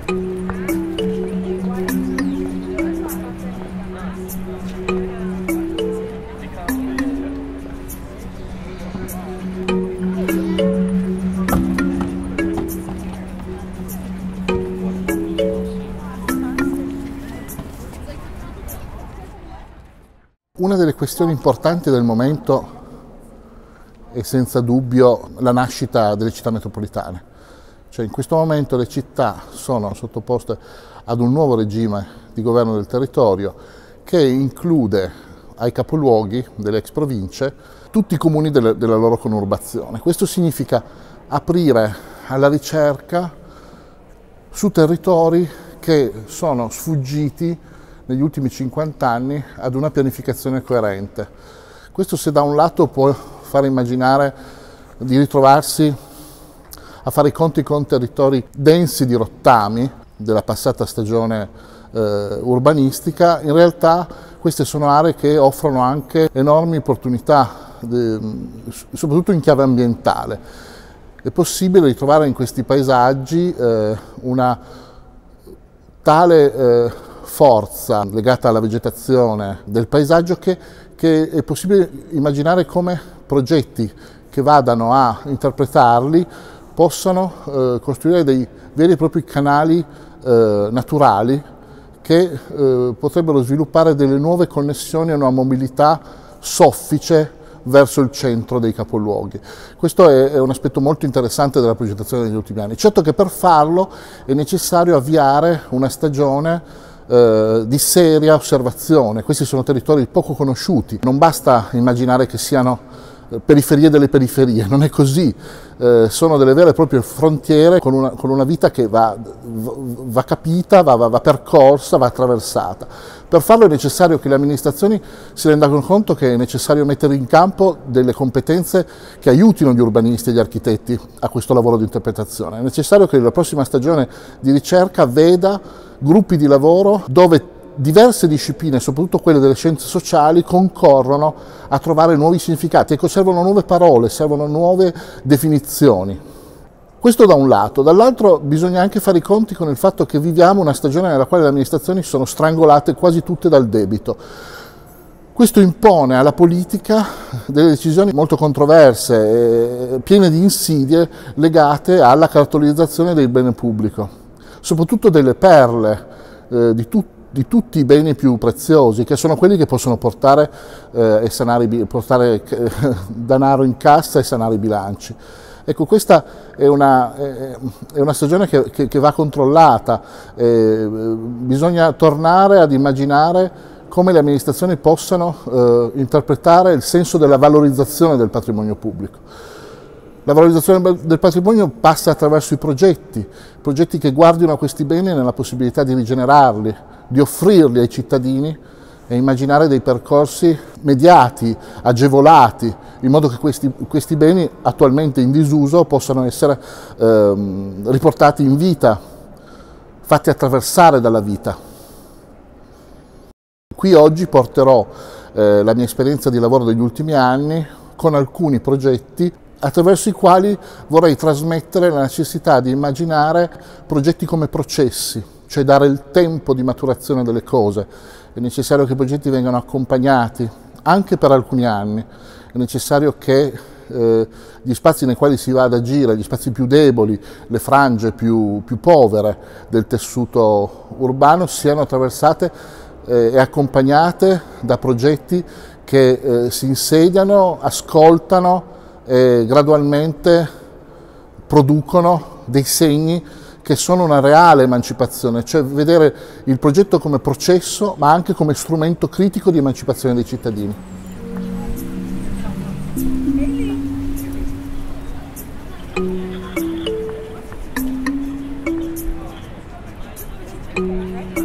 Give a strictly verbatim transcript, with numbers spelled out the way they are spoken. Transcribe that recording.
Una delle questioni importanti del momento è senza dubbio la nascita delle città metropolitane. Cioè, in questo momento le città sono sottoposte ad un nuovo regime di governo del territorio che include ai capoluoghi delle ex province tutti i comuni delle, della loro conurbazione. Questo significa aprire alla ricerca su territori che sono sfuggiti negli ultimi cinquanta anni ad una pianificazione coerente. Questo, se da un lato può far immaginare di ritrovarsi a fare i conti con territori densi di rottami della passata stagione eh, urbanistica, in realtà queste sono aree che offrono anche enormi opportunità, de, soprattutto in chiave ambientale. È possibile ritrovare in questi paesaggi eh, una tale eh, forza legata alla vegetazione del paesaggio che, che è possibile immaginare come progetti che vadano a interpretarli possano eh, costruire dei veri e propri canali eh, naturali che eh, potrebbero sviluppare delle nuove connessioni e una mobilità soffice verso il centro dei capoluoghi. Questo è, è un aspetto molto interessante della progettazione degli ultimi anni. Certo che per farlo è necessario avviare una stagione eh, di seria osservazione. Questi sono territori poco conosciuti, non basta immaginare che siano periferie delle periferie, non è così, eh, sono delle vere e proprie frontiere con una, con una vita che va, va capita, va, va, va percorsa, va attraversata. Per farlo è necessario che le amministrazioni si rendano conto che è necessario mettere in campo delle competenze che aiutino gli urbanisti e gli architetti a questo lavoro di interpretazione. È necessario che la prossima stagione di ricerca veda gruppi di lavoro dove diverse discipline, soprattutto quelle delle scienze sociali, concorrono a trovare nuovi significati. Ecco, servono nuove parole, servono nuove definizioni. Questo da un lato. Dall'altro bisogna anche fare i conti con il fatto che viviamo una stagione nella quale le amministrazioni sono strangolate quasi tutte dal debito. Questo impone alla politica delle decisioni molto controverse, piene di insidie legate alla cartolarizzazione del bene pubblico, soprattutto delle perle eh, di tutti di tutti i beni più preziosi, che sono quelli che possono portare, eh, e sanare, portare eh, denaro in cassa e sanare i bilanci. Ecco, questa è una, è una stagione che, che, che va controllata, eh, bisogna tornare ad immaginare come le amministrazioni possano eh, interpretare il senso della valorizzazione del patrimonio pubblico. La valorizzazione del patrimonio passa attraverso i progetti, progetti che guardino a questi beni nella possibilità di rigenerarli, di offrirli ai cittadini e immaginare dei percorsi mediati, agevolati, in modo che questi, questi beni attualmente in disuso possano essere ehm, riportati in vita, fatti attraversare dalla vita. Qui oggi porterò eh, la mia esperienza di lavoro degli ultimi anni con alcuni progetti attraverso i quali vorrei trasmettere la necessità di immaginare progetti come processi, cioè dare il tempo di maturazione delle cose. È necessario che i progetti vengano accompagnati anche per alcuni anni, è necessario che eh, gli spazi nei quali si va ad agire, gli spazi più deboli, le frange più, più povere del tessuto urbano siano attraversate eh, e accompagnate da progetti che eh, si insediano, ascoltano e gradualmente producono dei segni che sono una reale emancipazione, cioè vedere il progetto come processo ma anche come strumento critico di emancipazione dei cittadini. Okay.